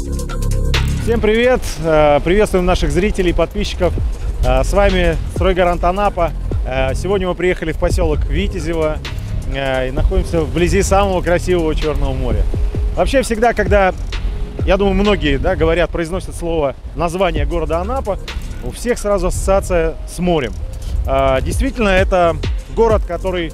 Всем привет! Приветствуем наших зрителей и подписчиков. С вами Стройгарант Анапа. Сегодня мы приехали в поселок Витязево и находимся вблизи самого красивого Черного моря. Вообще всегда, когда, я думаю, многие говорят, произносят слово название города Анапа, у всех сразу ассоциация с морем. Действительно, это город, который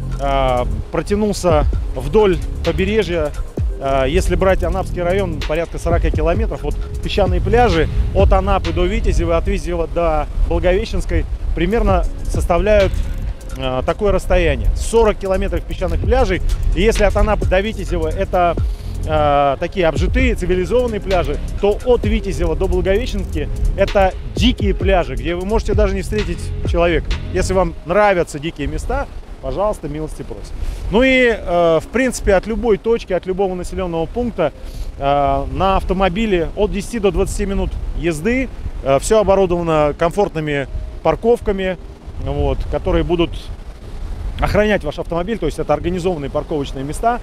протянулся вдоль побережья. Если брать Анапский район, порядка 40 километров. Вот песчаные пляжи от Анапы до Витязева, от Витязева до Благовещенской примерно составляют такое расстояние. 40 километров песчаных пляжей. И если от Анапы до Витязева это такие обжитые, цивилизованные пляжи, то от Витязева до Благовещенки это дикие пляжи, где вы можете даже не встретить человека. Если вам нравятся дикие места, пожалуйста, милости просим. Ну и, в принципе, от любой точки, от любого населенного пункта на автомобиле от 10 до 20 минут езды. Все оборудовано комфортными парковками, которые будут охранять ваш автомобиль. То есть это организованные парковочные места.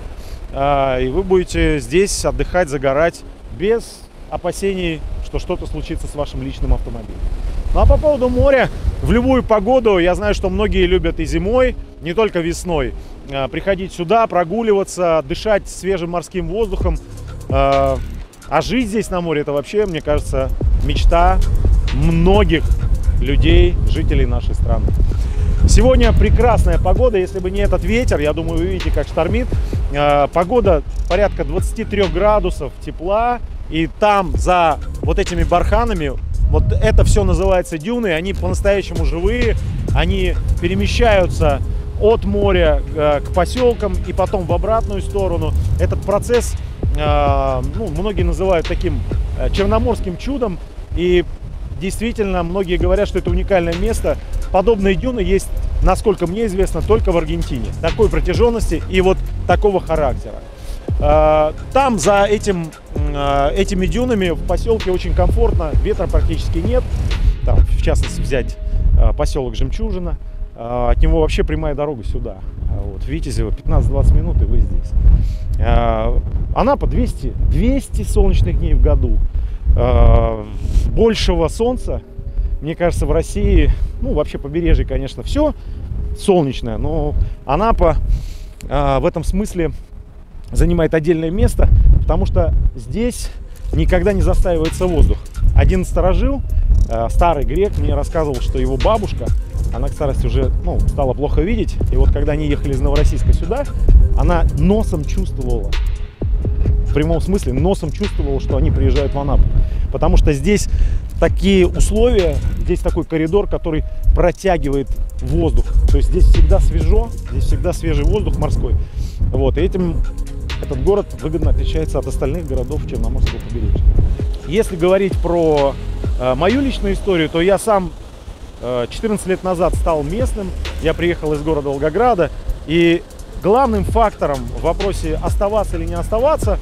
И вы будете здесь отдыхать, загорать без опасений, что что-то случится с вашим личным автомобилем. Ну а по поводу моря, в любую погоду, я знаю, что многие любят и зимой, не только весной, приходить сюда, прогуливаться, дышать свежим морским воздухом. А жить здесь на море — это вообще, мне кажется, мечта многих людей, жителей нашей страны. Сегодня прекрасная погода, если бы не этот ветер, я думаю, вы видите, как штормит. Погода порядка 23 градусов тепла, и там за вот этими барханами, вот это все называется дюны, они по-настоящему живые, они перемещаются от моря к поселкам и потом в обратную сторону. Этот процесс, многие называют таким черноморским чудом, и действительно многие говорят, что это уникальное место. Подобные дюны есть, насколько мне известно, только в Аргентине, такой протяженности и вот такого характера. Там за этими дюнами в поселке очень комфортно, ветра практически нет. Там, в частности, взять поселок Жемчужина, от него вообще прямая дорога сюда. Вот, Витязево 15-20 минут, и вы здесь. Анапа 200 солнечных дней в году. Большего солнца, мне кажется, в России, вообще побережье, конечно, все солнечное, но Анапа в этом смысле занимает отдельное место, потому что здесь никогда не застаивается воздух. Один сторожил, старый грек, мне рассказывал, что его бабушка, она к старости уже стала плохо видеть, и вот когда они ехали из Новороссийска сюда, она носом чувствовала, в прямом смысле носом чувствовала, что они приезжают в Анапу, потому что здесь такие условия, здесь такой коридор, который протягивает воздух, то есть здесь всегда свежо, здесь всегда свежий воздух морской, и этим этот город выгодно отличается от остальных городов Черноморского побережья. Если говорить про мою личную историю, то я сам 14 лет назад стал местным, я приехал из города Волгограда, и главным фактором в вопросе оставаться или не оставаться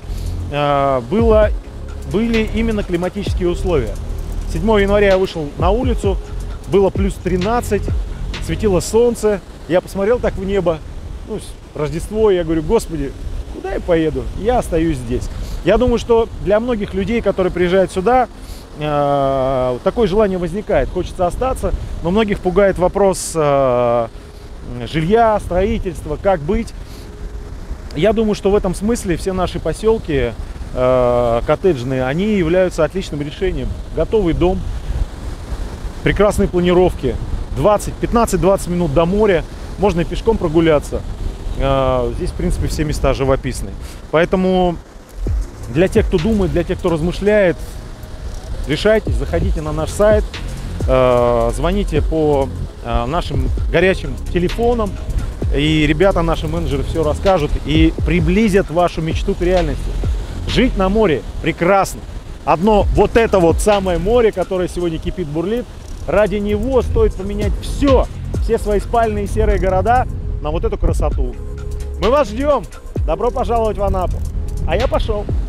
были именно климатические условия. 7 января я вышел на улицу, было плюс 13, светило солнце, я посмотрел так в небо, Рождество, я говорю: Господи, куда я поеду? Я остаюсь здесь. Я думаю, что для многих людей, которые приезжают сюда, такое желание возникает, хочется остаться, но многих пугает вопрос жилья, строительства, как быть. Я думаю, что в этом смысле все наши поселки коттеджные, они являются отличным решением. Готовый дом, прекрасные планировки, 15-20 минут до моря, можно и пешком прогуляться. Здесь, в принципе, все места живописные. Поэтому для тех, кто думает, для тех, кто размышляет, решайтесь, заходите на наш сайт, звоните по нашим горячим телефонам, и ребята, наши менеджеры, все расскажут и приблизят вашу мечту к реальности. Жить на море прекрасно. Одно вот это вот самое море, которое сегодня кипит, бурлит, ради него стоит поменять все свои спальные серые города на вот эту красоту. Мы вас ждем. Добро пожаловать в Анапу. А я пошел.